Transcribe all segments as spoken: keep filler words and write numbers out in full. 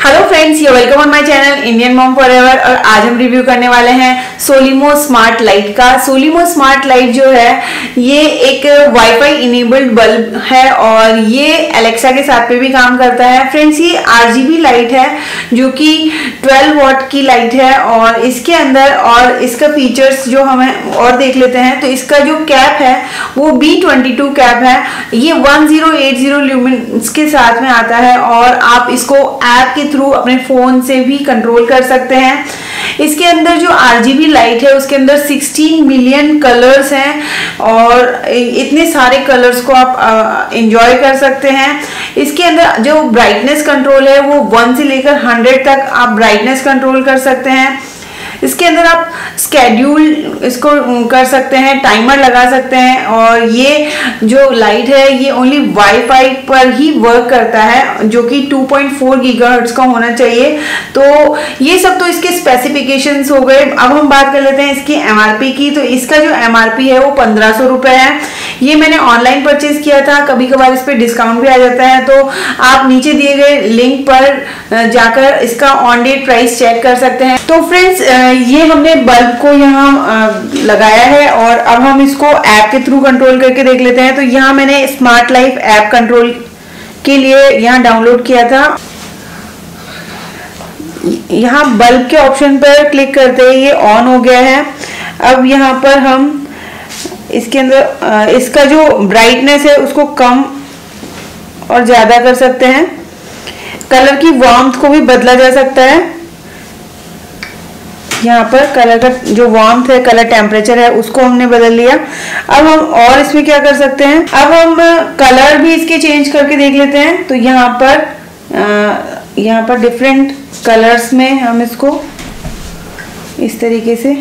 Hello friends, ये welcome on my channel Indian mom forever. और आज हम रिव्यू करने वाले हैं सोलिमो स्मार्ट लाइट का। सोलिमो स्मार्ट लाइट जो है ये एक वाईफाई इनेबल्ड बल्ब है और ये एलेक्सा के साथ पे भी काम करता है। फ्रेंड्स, ये आरजीबी लाइट है जो कि ट्वेल्व वॉट की लाइट है और इसके अंदर और इसका फीचर्स जो हमें और देख लेते हैं तो इसका जो कैप है वो बी ट्वेंटी टू कैप है। ये one zero eight zero lumens के साथ में आता है और आप इसको ऐप के थ्रू अपने फोन से भी कंट्रोल कर सकते हैं। इसके अंदर जो आरजीबी लाइट है उसके अंदर सिक्सटीन मिलियन कलर्स हैं और इतने सारे कलर्स को आप एंजॉय कर सकते हैं। इसके अंदर जो ब्राइटनेस कंट्रोल है वो वन से लेकर हंड्रेड तक आप ब्राइटनेस कंट्रोल कर सकते हैं। इसके अंदर आप स्केड्यूल इसको कर सकते हैं, टाइमर लगा सकते हैं और ये जो लाइट है ये ओनली वाईफाई पर ही वर्क करता है जो कि टू पॉइंट फोर गीगाहर्ट्ज का होना चाहिए। तो ये सब तो इसके स्पेसिफिकेशंस हो गए। अब हम बात कर लेते हैं इसकी एमआरपी की। तो इसका जो एमआरपी है वो पंद्रह सौ रुपए है। ये मैंने ऑनलाइन परचेज किया था, कभी कभार इस पर डिस्काउंट भी आ जाता है, तो आप नीचे दिए गए लिंक पर जाकर इसका ऑन डेट प्राइस चेक कर सकते हैं। तो फ्रेंड्स, ये हमने बल्ब को यहाँ लगाया है और अब हम इसको ऐप के थ्रू कंट्रोल करके देख लेते हैं। तो यहाँ मैंने स्मार्ट लाइफ ऐप कंट्रोल के लिए यहाँ डाउनलोड किया था। यहाँ बल्ब के ऑप्शन पर क्लिक करते ही ये ऑन हो गया है। अब यहाँ पर हम इसके अंदर इसका जो ब्राइटनेस है उसको कम और ज्यादा कर सकते हैं। कलर की वार्मथ को भी बदला जा सकता है। यहाँ पर कलर का जो वार्मथ है, कलर टेम्परेचर है, उसको हमने बदल लिया। अब हम और इसमें क्या कर सकते हैं, अब हम कलर भी इसके चेंज करके देख लेते हैं। तो यहाँ पर यहाँ पर डिफरेंट कलर्स में हम इसको इस तरीके से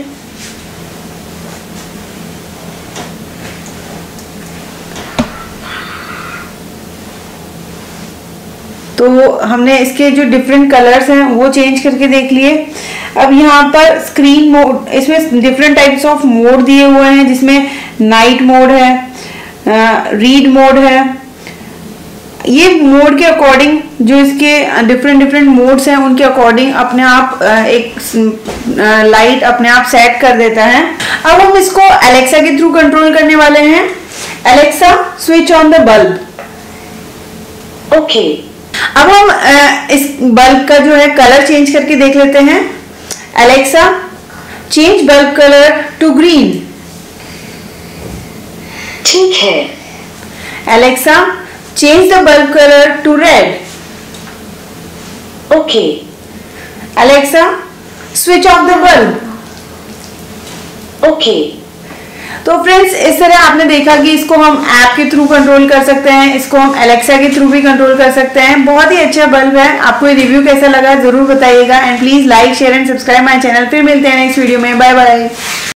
तो हमने इसके जो डिफरेंट कलर्स हैं वो चेंज करके देख लिए। अब यहाँ पर स्क्रीन मोड, इसमें डिफरेंट टाइप्स ऑफ मोड दिए हुए हैं जिसमें नाइट मोड है, रीड मोड है। ये मोड के अकॉर्डिंग जो इसके डिफरेंट डिफरेंट मोड्स हैं उनके अकॉर्डिंग अपने आप एक लाइट अपने आप सेट कर देता है। अब हम इसको एलेक्सा के थ्रू कंट्रोल करने वाले हैं। Alexa, switch on the bulb. Okay, अब हम इस बल्ब का जो है कलर चेंज करके देख लेते हैं। Alexa, change bulb colour to green. ठीक है। Alexa, change the bulb colour to red. Okay. Alexa, switch off the bulb. Okay. तो फ्रेंड्स, इस तरह आपने देखा कि इसको हम ऐप के थ्रू कंट्रोल कर सकते हैं, इसको हम एलेक्सा के थ्रू भी कंट्रोल कर सकते हैं। बहुत ही अच्छा बल्ब है। आपको ये रिव्यू कैसा लगा जरूर बताइएगा and please like share and subscribe my channel. फिर मिलते हैं नेक्स्ट वीडियो में। Bye bye.